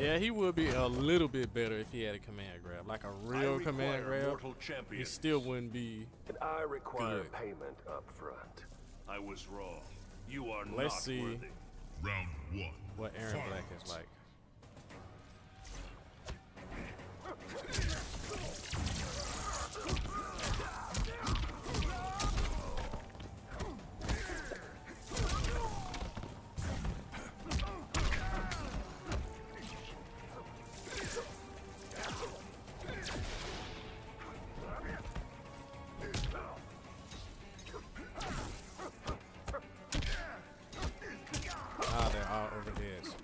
Yeah, he would be a little bit better if he had a command grab, like a real command grab. He still wouldn't be. And I require good. payment up front. I was wrong. You are Let's not see worthy. Round 1. what Erron Black is like. Ah, they're all over heads.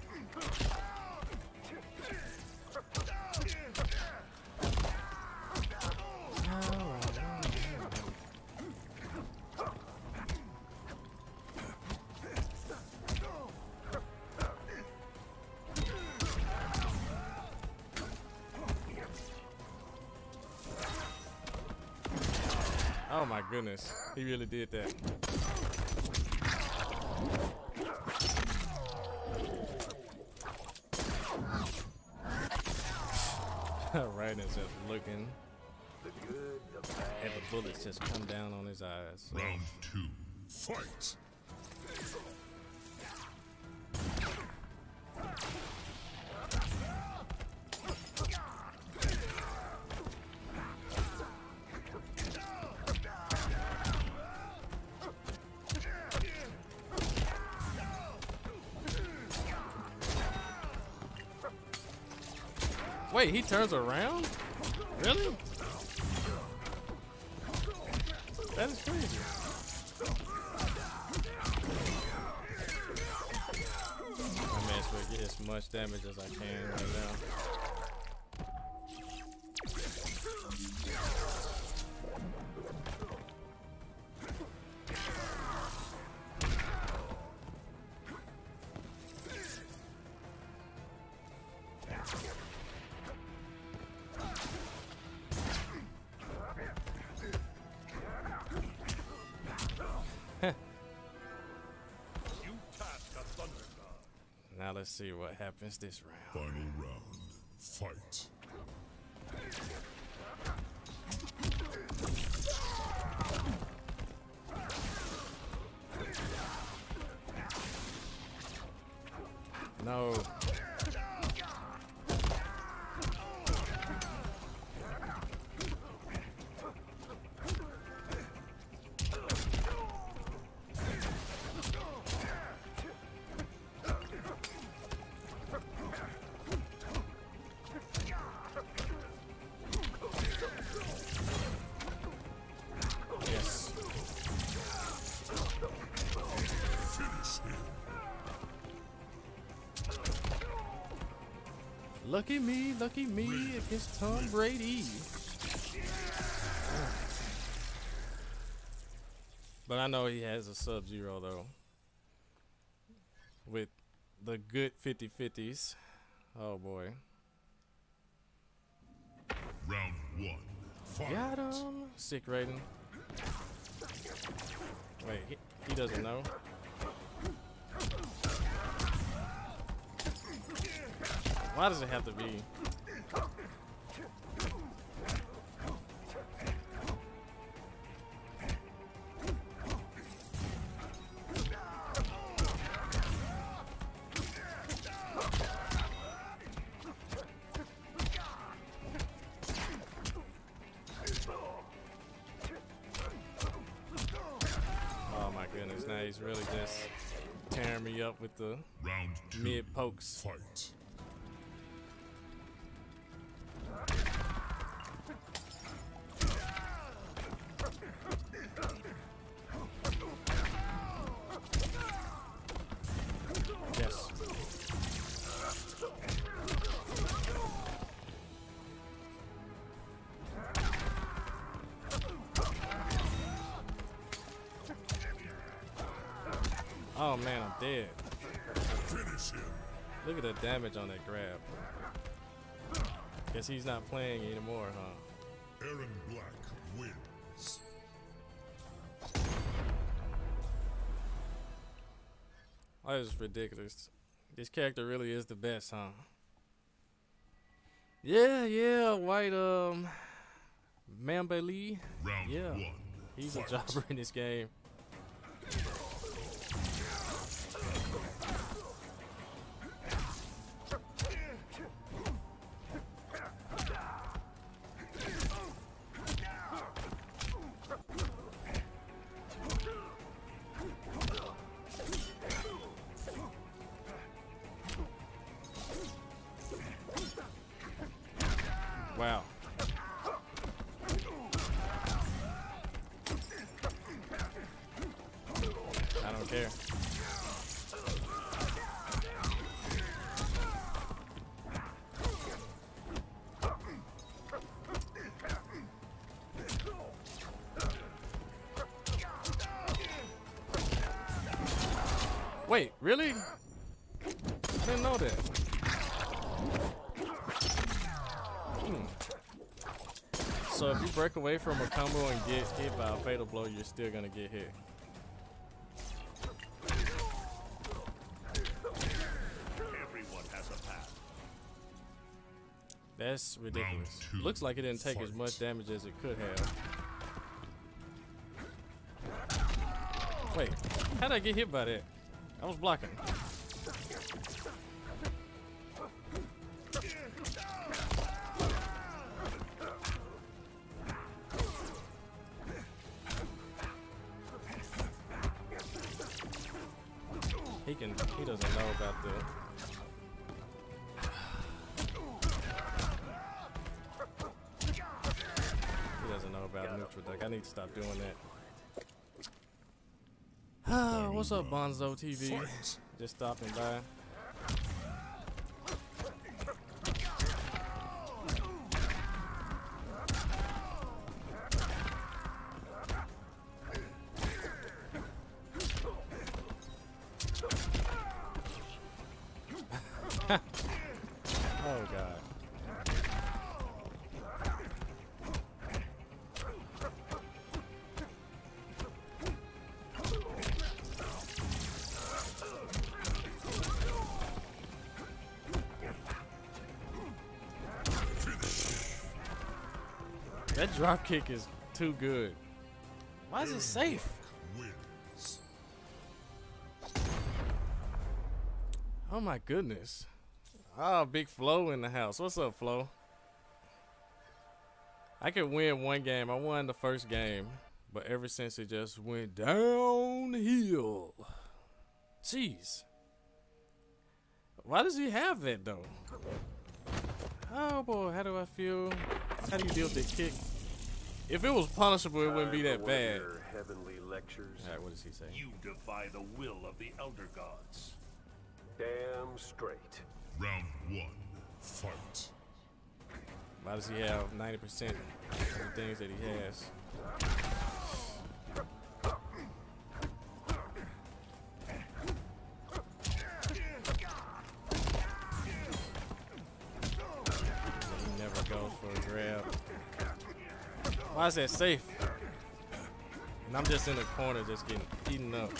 Oh my goodness, he really did that. Raiden's just looking at the bullets just come down on his eyes. Round 2. Fight. Wait, he turns around? Really? That is crazy. I may as well get as much damage as I can right now. Now let's see what happens this round. Final round. Fight. No. Yes. Lucky me against Tom Brady. But I know he has a Sub-Zero though. With the good 50-50s. Oh boy. Round 1. Fight. Got him. Sick Raiden. Wait, he doesn't know. Why does it have to be? Oh my goodness, now he's really just tearing me up with the Round 2. mid pokes. Fight. Yes. Oh man, I'm dead. Finish him. Look at the damage on that grab. Guess he's not playing anymore, huh? Erron Black wins. Oh, this is ridiculous. This character really is the best, huh? Yeah, white Mamba Lee. Round Yeah, 1. he's a Fight. jobber in this game. Wow. I don't care. Wait, really? I didn't know that. So if you break away from a combo and get hit by a fatal blow, you're still gonna get hit. Everyone has a path. That's ridiculous. Round 2. Looks like it didn't take as Fight. much damage as it could have. Wait, how'd I get hit by that? I was blocking. He doesn't know about the he doesn't know about neutral duck. I need to stop doing that. What's up, Bonzo TV? Fight. Just stopping by. Oh god. That drop kick is too good. Why is it safe? Wins. Oh my goodness. Oh, big Flo in the house. What's up, Flo? I could win one game. I won the first game, but ever since it just went downhill. Jeez. Why does he have that though? Oh boy, how do I feel? How do you deal with the kick? If it was punishable, it wouldn't be that For one of bad. your heavenly lectures. All right, what does he say? You defy the will of the Elder Gods. Damn straight. Round 1. Fight. Why does he have 90% of the things that he has? He never goes for a grab. Why is that safe? And I'm just in the corner just getting eaten up.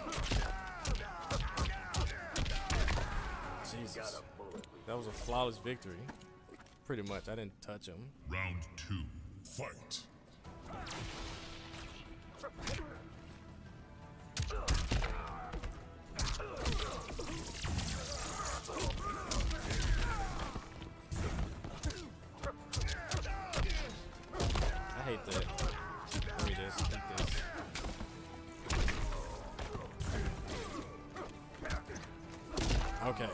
Jesus. That was a flawless victory. Pretty much. I didn't touch him. Round 2. Fight. I hate that. Let me just eat this. Okay.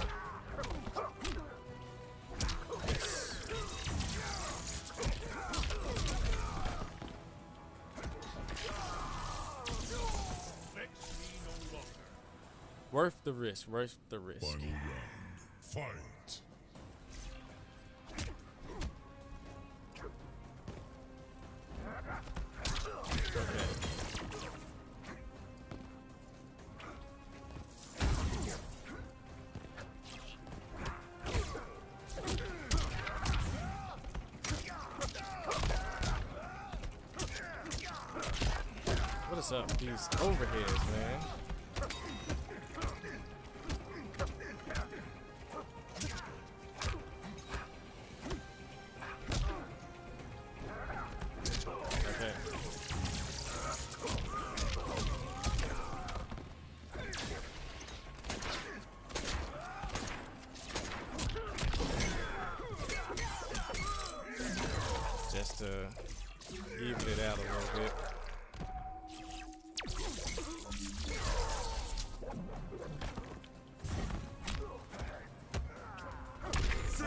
Worth the risk. Worth the risk. Final round. Fight. What is up? These overheads, man.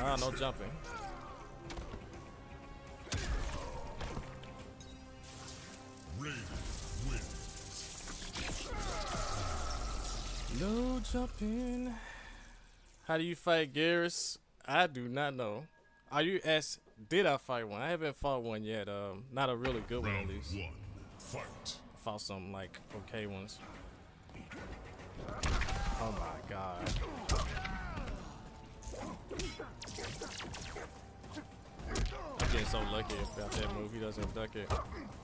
Ah, no jumping. Raiden wins. No jumping. How do you fight Garrus? I do not know. Are you asked, did I fight one? I haven't fought one yet. Not a really good one at Round least. 1. Fight. I fought some like okay ones. Oh my god. I'm getting so lucky about that move. He doesn't duck it.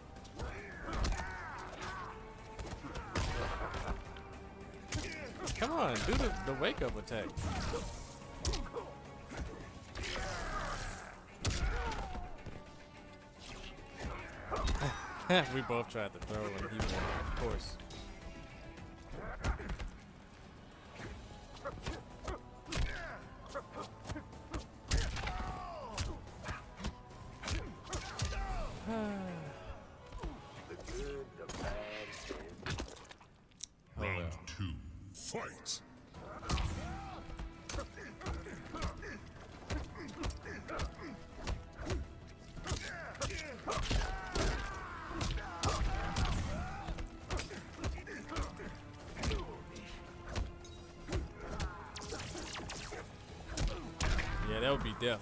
Come on, do the wake up attack. We both tried to throw and he won, of course. Round 2. Fight. Yeah, that would be death.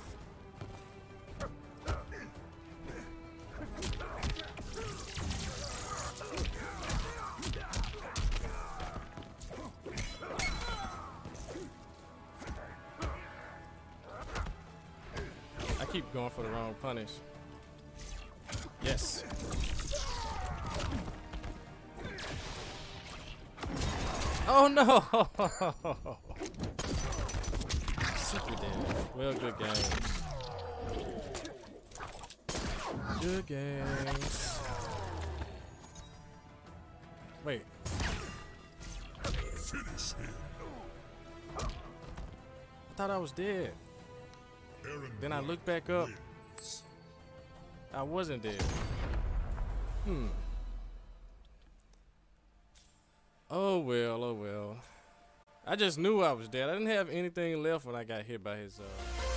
I keep going for the wrong punish. Yes. Oh no! Super damage. Well, good games. Good games. Wait. Finish him. I thought I was dead. Erron Then I Black looked back up. wins. I wasn't dead. Oh well, oh well. I just knew I was dead. I didn't have anything left when I got hit by his